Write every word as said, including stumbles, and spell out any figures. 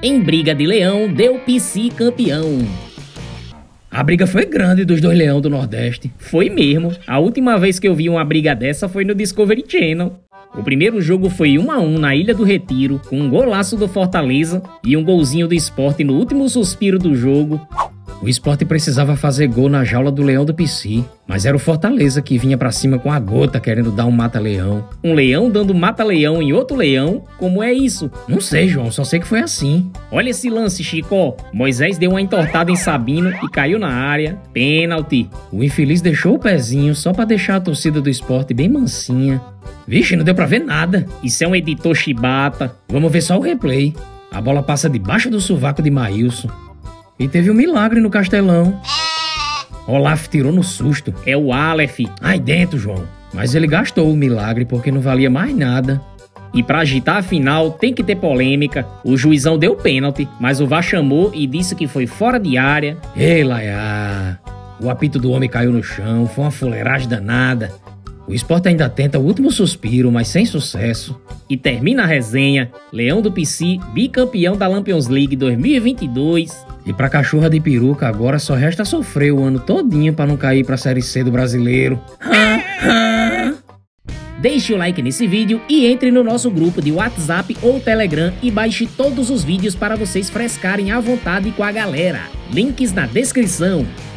Em briga de leão, deu P C campeão. A briga foi grande dos dois leões do Nordeste. Foi mesmo. A última vez que eu vi uma briga dessa foi no Discovery Channel. O primeiro jogo foi um a um na Ilha do Retiro, com um golaço do Fortaleza e um golzinho do Sport no último suspiro do jogo. O Sport precisava fazer gol na jaula do leão do P C, mas era o Fortaleza que vinha pra cima com a gota querendo dar um mata-leão. Um leão dando mata-leão em outro leão? Como é isso? Não sei, João, só sei que foi assim. Olha esse lance, Chico. Moisés deu uma entortada em Sabino e caiu na área. Pênalti. O infeliz deixou o pezinho só pra deixar a torcida do Sport bem mansinha. Vixe, não deu pra ver nada. Isso é um editor chibata. Vamos ver só o replay. A bola passa debaixo do sovaco de Maílson. E teve um milagre no Castelão. Olaf tirou no susto. É o Aleph. Aí dentro, João. Mas ele gastou o milagre porque não valia mais nada. E pra agitar a final tem que ter polêmica. O juizão deu pênalti, mas o V A R chamou e disse que foi fora de área. Ei, Laiá. O apito do homem caiu no chão. Foi uma fuleiragem danada. O Sport ainda tenta o último suspiro, mas sem sucesso. E termina a resenha. Leão do P C, bicampeão da Lampions League dois mil e vinte e dois. E pra cachorra de peruca agora só resta sofrer o ano todinho pra não cair pra Série C do Brasileiro. Deixe o like nesse vídeo e entre no nosso grupo de WhatsApp ou Telegram e baixe todos os vídeos para vocês frescarem à vontade com a galera. Links na descrição.